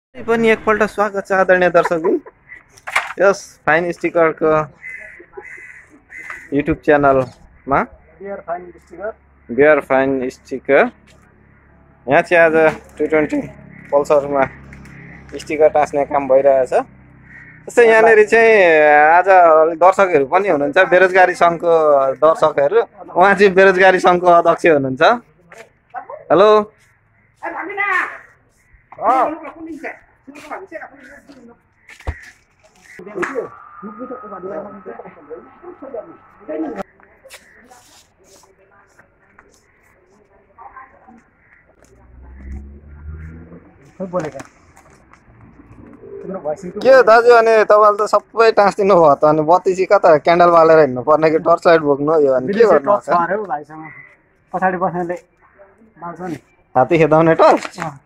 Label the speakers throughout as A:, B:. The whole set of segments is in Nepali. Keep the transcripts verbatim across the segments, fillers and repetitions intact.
A: पनि एकपल्ट स्वागत छ आदरणीय दर्शकबिन यस फाइन स्टिकरको युट्युब च्यानलमा
B: bear fine sticker
A: bear fine sticker यहाँ चाहिँ आज टू ट्वेन्टी पल्सरमा स्टिकर टाँस्ने काम भइरहेछ। त्यस्तै यहाँनिर चाहिँ आज दर्शकहरू पनि हुनुहुन्छ, बेरोजगारी सङ्घको दर्शकहरू। उहाँ चाहिँ बेरोजगारी सङ्घको अध्यक्ष हुनुहुन्छ। हेलो के दाजु, अनि तपाईँले त सबै टाँसिदिनु भयो त, अनि बत्ती चाहिँ कता क्यान्डल बालेर हिँड्नु पर्ने कि टर्च लाइट बोक्नु हो? यो अनि के गर्नु छ?
B: पछाडि बस्नेले बाल्छ नि,
A: हात्ती खेदाउने टर्च।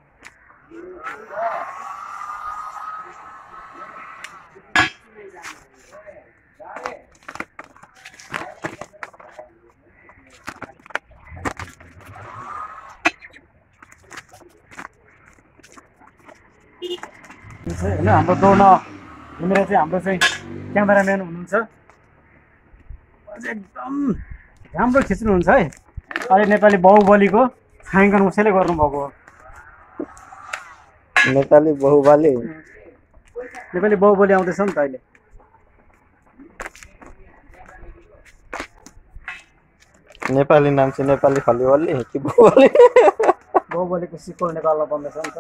B: होइन हाम्रो दौड्न घुमेर चाहिँ हाम्रो चाहिँ क्यामेराम्यान हुनुहुन्छ, एकदम राम्रो खिच्नुहुन्छ है। अहिले नेपाली बाहुबलीको छायाङ्कन उसैले गर्नुभएको हो।
A: नेपाली बाहुबली
B: नेपाली बाहुबली आउँदैछ नि त अहिले।
A: नेपाली नाम चाहिँ नेपाली खलिवली कि बाहुबली?
B: बाहुबलीको सिक्वल नेपालमा बन्दैछ नि त।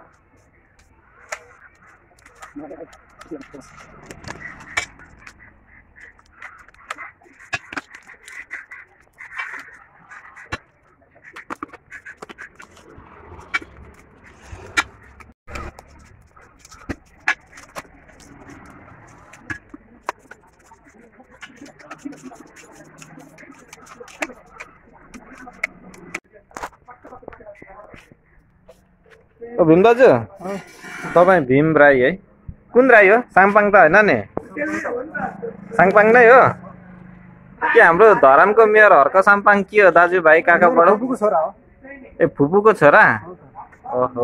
A: ओ भीम दाजु, तपाईँ भीम राई है? कुन राई हो? साङपाङ त होइन नि? साङपाङ नै हो के? हाम्रो धरानको मेयर हर्क साम्पाङ के हो दाजुभाइ, काका बडो?
B: फुपूको छोरा हो।
A: ए फुपूको छोरा? ओहो,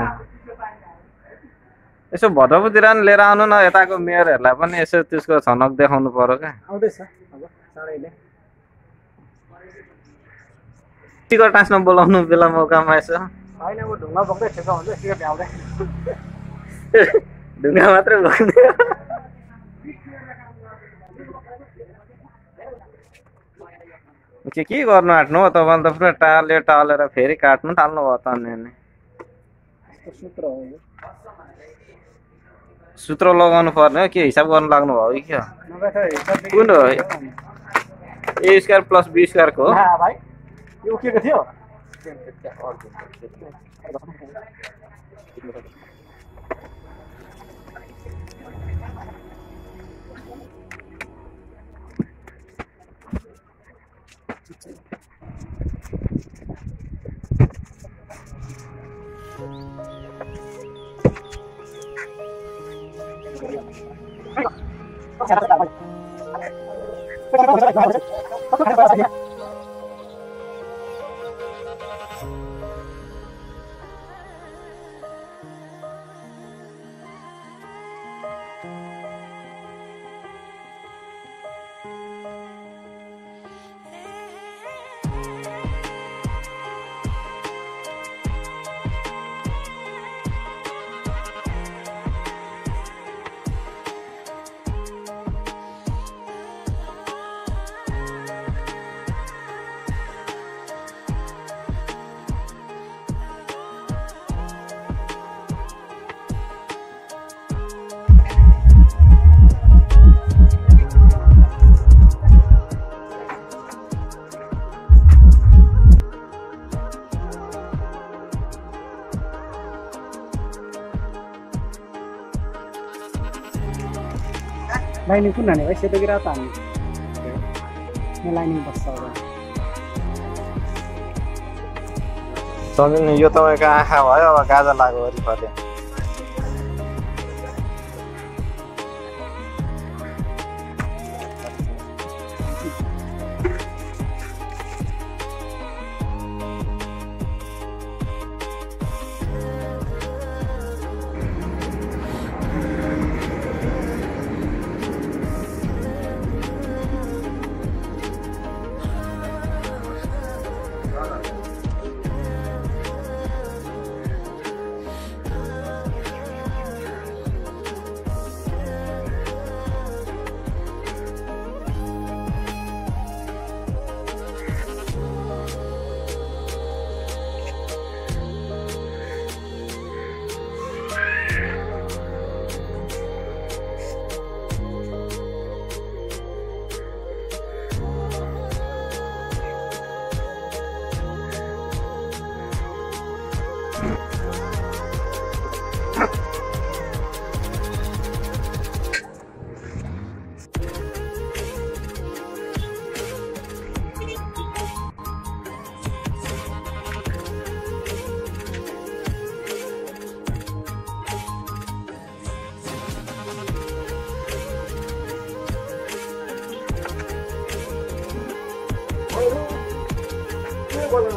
A: यसो भद्रपुतिर नि लिएर आउनु न, यताको मेयरहरूलाई पनि यसो त्यसको छनक देखाउनु पर्यो क्या।
B: आउँदैछ अब चाँडैले।
A: टिकट टाँस्न बोलाउनु बेला मौकामा यसो।
B: होइन, अब ढुङ्गा बोक्दै ठेक्का हुन्छ, टिकट भ्याउँदै।
A: ढुङ्गा मात्रै बोक्ने के के गर्नु आँट्नु हो तपाईँले त? पुरा टाल्यो टालेर फेरि काट्नु थाल्नु भयो त। अनि
B: सूत्र हो,
A: सूत्र लगाउनु पर्ने हो के? हिसाब गर्नु लाग्नु भयो कि क्या?
B: नभए त हिसाब
A: कुन हो? ए स्क्वायर प्लस बी स्क्वायरको हो
B: भाइ? यो उकेको थियो। लाइनिङ कुन हाने भाइ? सेतो कि रातो हाने? यहाँ लाइनिङ बस्छ अब।
A: सम्झिनु, यो तपाईँको आँखा भयो, अब गाजा लाग्यो वरिपरि।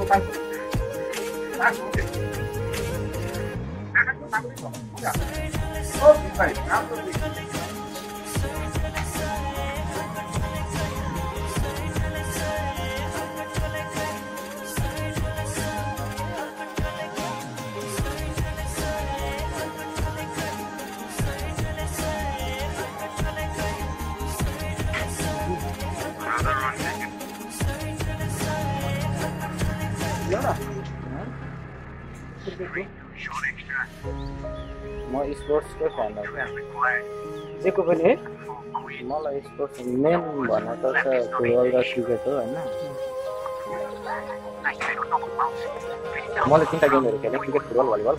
A: म स्पोर्ट्सकै फ्यान हो क्या
B: जेको पनि है
A: मलाई स्पोर्ट्स मेन भनेको त फुटबल र क्रिकेट हो होइन मैले तिनवटा गेमहरू खेलेँ क्रिकेट फुटबल भलिबल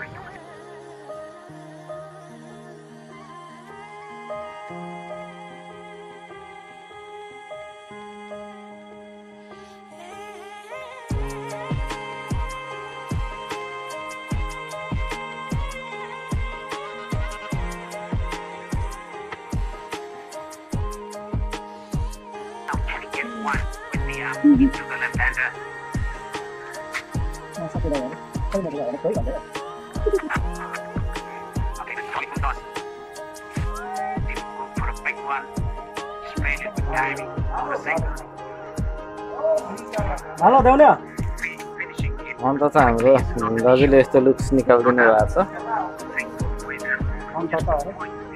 B: हेलो देउले
A: अन्त त हाम्रो दाजुले यस्तो लुक्स निकालिदिनु भएको छ
B: अन्त त अरे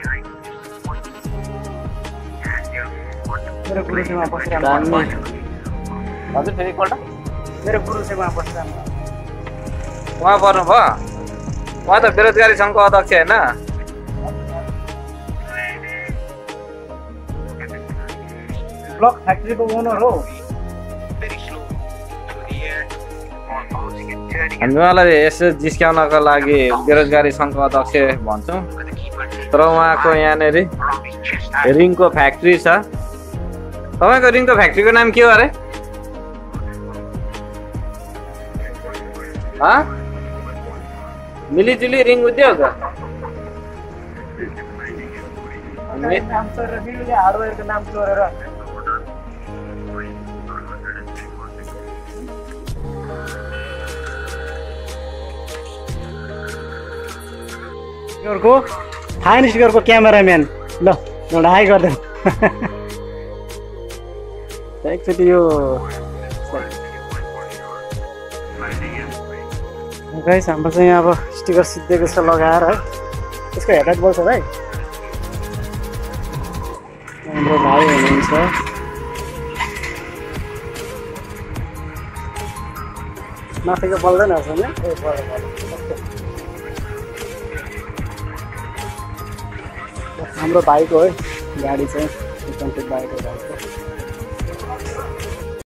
B: मेरो गुरुजीमा बसिरहनु
A: हजुर फेरि एकपल्ट
B: मेरो गुरुजीमा बसिरहनु
A: उहाँ पर्नुभयो उहाँ त बेरोजगारी सङ्घको अध्यक्ष होइन
B: ब्लक फ्याक्ट्रीको ओनर हो
A: हामी उहाँलाई यसो जिस्काउनको लागि बेरोजगारी सङ्घको अध्यक्ष भन्छौँ तर उहाँको यहाँनिर रिङको फ्याक्ट्री छ तपाईँको रिङको फ्याक्ट्रीको नाम के हो अरे मिलिजुली रिङ उद्योग
B: नाम चोरेर बिजुली हार्डवेयरको नाम चोरेर स्टिकरको फाइन स्टिकरको क्यामेराम्यान ल एउटा हाई गरिदेऊ एकचोटि यो गाइस हाम्रो चाहिँ यहाँ अब स्टिकर सिद्धिएको छ लगाएर है यसको हेडलाइट बल्छ भाइ हाम्रो भाइ हुनुहुन्छ माथिको बल्दैन नि हाम्रो भाइको है गाडी चाहिँ बाइक हो भाइको